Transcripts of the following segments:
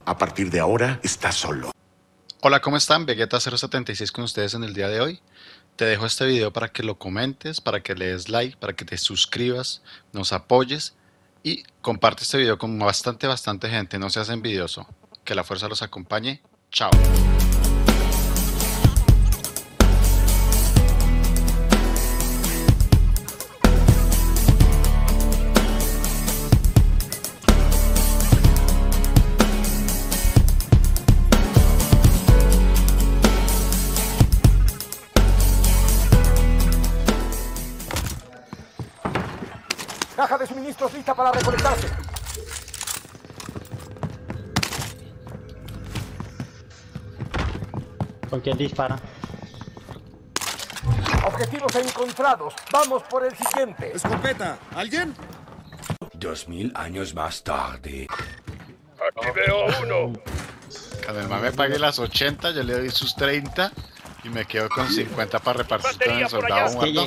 A partir de ahora, estás solo. Hola, ¿cómo están? Vegeta076 con ustedes en el día de hoy. Te dejo este video para que lo comentes, para que le des like, para que te suscribas, nos apoyes y comparte este video con bastante gente. No seas envidioso. Que la fuerza los acompañe. Chao. Caja de suministros lista para recolectarse. ¿Con quién dispara? Objetivos encontrados. Vamos por el siguiente. ¡Escopeta! ¿Alguien? 2000 años más tarde. Aquí veo a uno. Cuando el man me pague las 80, yo le doy sus 30 y me quedo con 50 para repartir con el soldado muerto.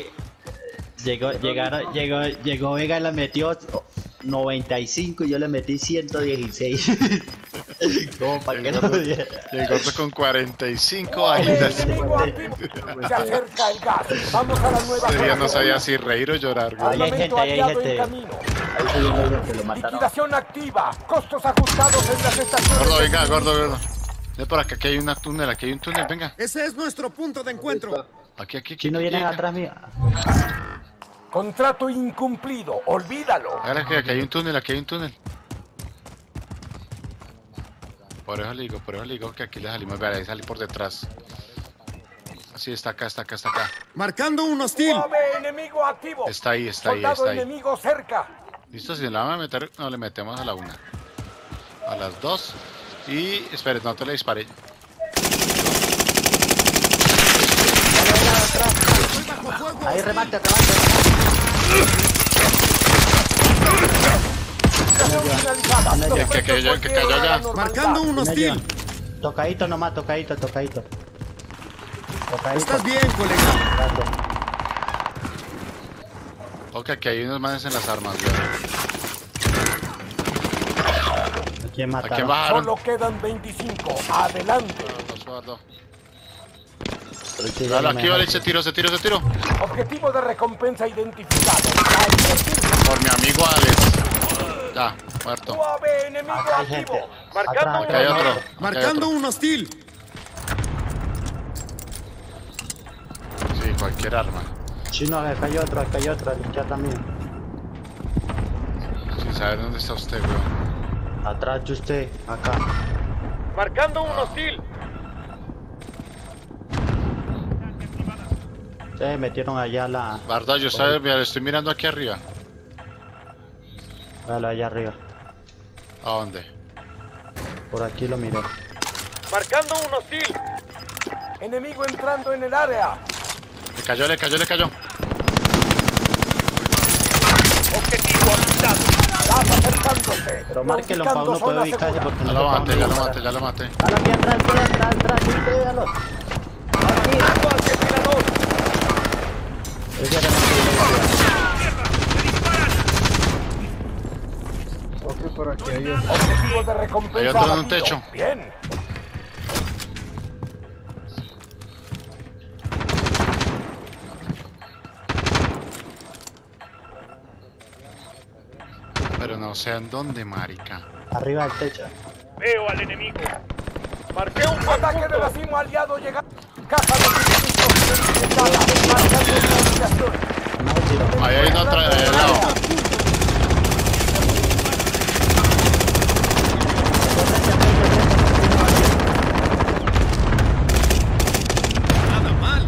Llegó Vega y la metió 95 y yo le metí 116. ¿Cómo para que no diera? Llegó con 45 bajitas. Se acerca el gas. Vamos a la nueva. Ese día no sabía si reír o llorar, güey. Ahí hay gente, ahí hay gente. Ahí lo mataron. Liquidación activa. Costos ajustados en las estaciones. Gordo, venga, gordo. Ven por acá, aquí hay un túnel, venga. Ese es nuestro punto de encuentro. Aquí. Si no vienen atrás mío. Contrato incumplido. Olvídalo. Ahora que aquí hay un túnel. Por eso le digo que aquí le salimos, vea, ahí salí por detrás. Sí, está acá. Marcando un hostil. Suave, enemigo activo. Está ahí. Soldado enemigo cerca. Listo, si le vamos a meter, no le metemos a la 1. A las 2. Y espere, no te le disparé. Ahí remate. El que cayó allá. Marcando un hostil. Tocadito nomás, tocadito. ¿Estás bien, colega? Ok, aquí hay unos manes en las armas, güey. ¿A quién ¿A quién mataron? bajaron? Solo quedan 25. Adelante. Guardo. Sí, Dale, aquí vale, se tiró. Objetivo de recompensa identificado. Por mi amigo Alex. Ya, muerto. Suave, enemigo Acá hay activo. gente. Marcando Atrás. Acá hay otro. Marcando un hostil. Sí, cualquier arma. Chino, acá hay otro, ya también. Sin saber dónde está usted, güey. Atrás de usted, acá. Marcando un hostil. Se metieron allá la... Barda, yo estoy mirando aquí arriba. Véalo allá arriba. ¿A dónde? Por aquí lo miré. Marcando un hostil. Enemigo entrando en el área. Le cayó. Objetivo apuntado. Vas acercándose. Pero márquelo para uno puede ubicarse porque Ya no lo maté. A la que atrás, sí, véalo. Marcando al ventilador. Ese era el Objetivo de recompensa. Hay otro en un abatido. techo. Bien. Pero no sé en dónde, marica. arriba del techo. Veo al enemigo. Marqué un ataque de racimo aliado llegando. Caja de suministros identificada. Marcando una ubicación. No se tiró. Ahí hay uno atrás de lado. Nada mal.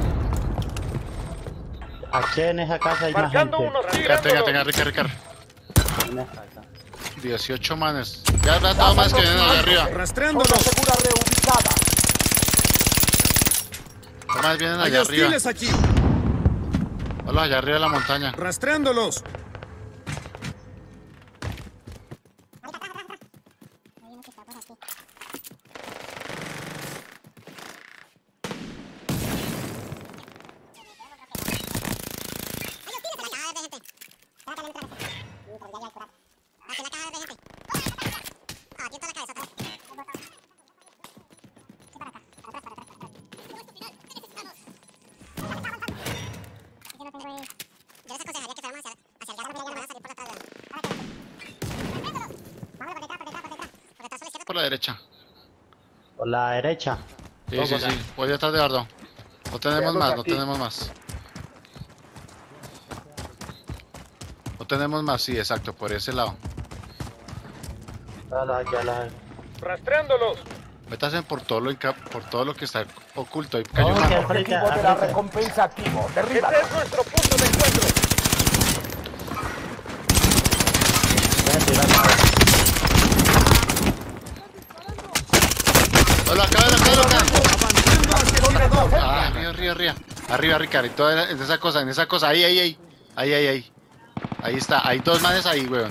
Aquí en esa casa hay más Marcando gente. unos Tenga, Ricardo. En esa casa. 18 manes. Ya nada más que vienen allá arriba. Rastreándolos. Zona segura reubicada. Más vienen Hay allá arriba. hostiles aquí. Hola, allá arriba de la montaña. Rastreándolos. Aquí está la cabeza. por la derecha. Por la derecha. Sí, sí, sí. Voy detrás de Gordo. No tenemos más, no tenemos más. No tenemos más, sí, exacto, por ese lado. Ya la. Rastreándolos. Métase por todo lo que está oculto. Ahí cayó Oh, una. qué Objetivo de la recompensa activo. Derriba. Este es nuestro punto de encuentro. ¡Hola, acá! Avanzando hacia el tirador. Ah, arriba, Ricardo. En esa cosa. Ahí. Ahí está. Hay dos manes ahí, weón.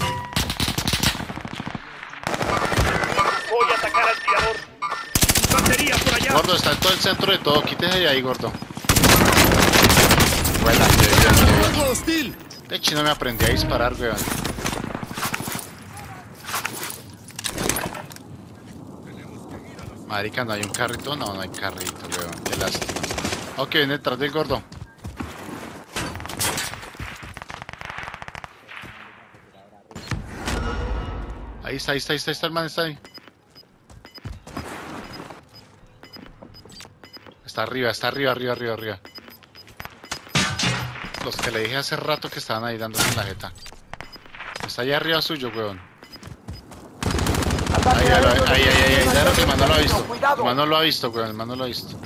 Voy a atacar al tirador. Infantería por allá. Gordo, está en todo el centro de todo. Quítese de ahí, gordo. Buena, Fuego hostil. de hecho, no me aprendí a disparar, weón. Marica, ¿no hay un carrito? No hay carrito, weón. Qué lástima. Ok, viene detrás del gordo. Ahí está el man, está ahí. Está arriba. Los que le dije hace rato que estaban ahí dándose en la jeta. Está allá arriba suyo, weón. Ahí, ya el man no lo ha visto. El man no lo ha visto, weón, el man no lo ha visto.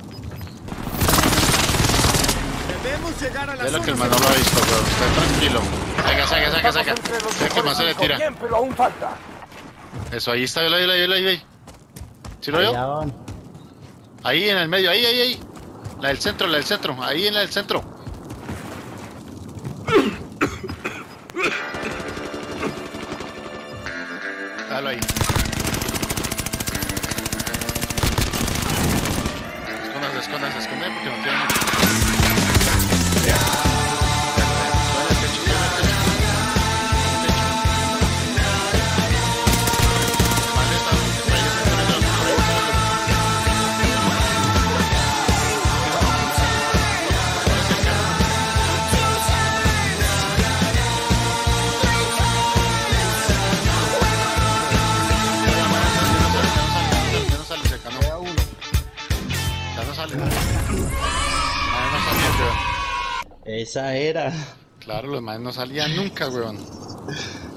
Debemos llegar a la Ya lo zona que el man no lo ha visto, weón. Está tranquilo. Saca. Ve que el man se le tira. Bien, pero aún falta. Eso, ahí está, yo lo vi. ¿Sí lo vio? Allá van. Ahí en el medio, ahí. La del centro, ahí en la del centro. Dalo ahí. Escóndase porque no tiene mucho. Esa era. Claro, los manes no salían nunca, weón.